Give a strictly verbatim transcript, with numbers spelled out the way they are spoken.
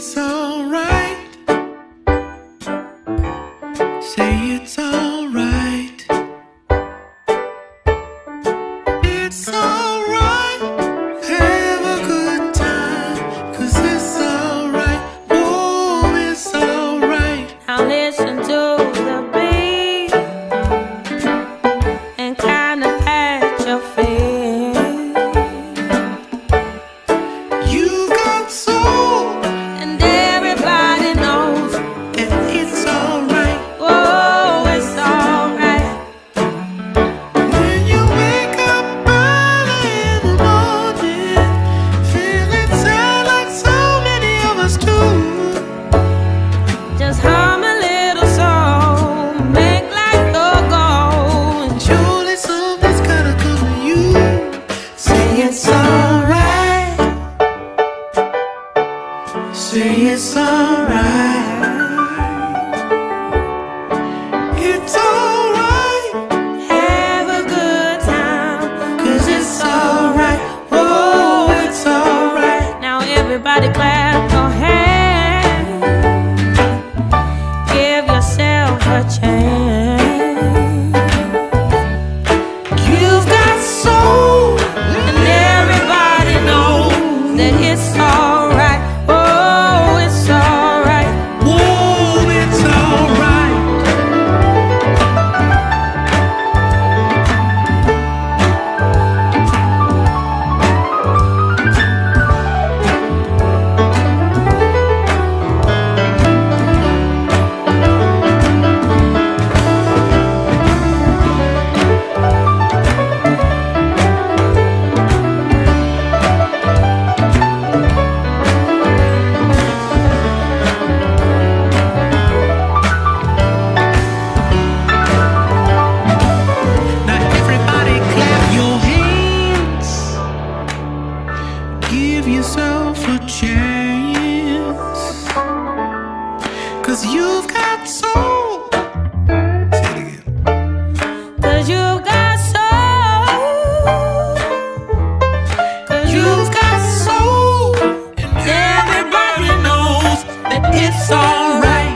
it's alright. Say it's alright. It's alright. Have a good time, 'cause it's alright. Oh, it's alright. Now listen to the beat and kind of pat your feet. You got soul, And everybody knows, and it's alright. oh, it's alright. When you wake up early in the morning, feeling sad like so many of us do. Just hum a little song, make life go gold. Surely something's gotta come to you. Say it's alright. Say it's alright. It's alright. Have a good time, 'Cause it's alright. Oh, it's alright. now everybody clap your hands. Give yourself a chance. You've got soul, And everybody knows that it's alright. Oh, it's alright. oh, it's alright. Now everybody clap your hands. Give yourself a chance, 'cause you've got soul. Say it again. 'Cause you've got soul. 'Cause You've got soul, and everybody knows that it's alright.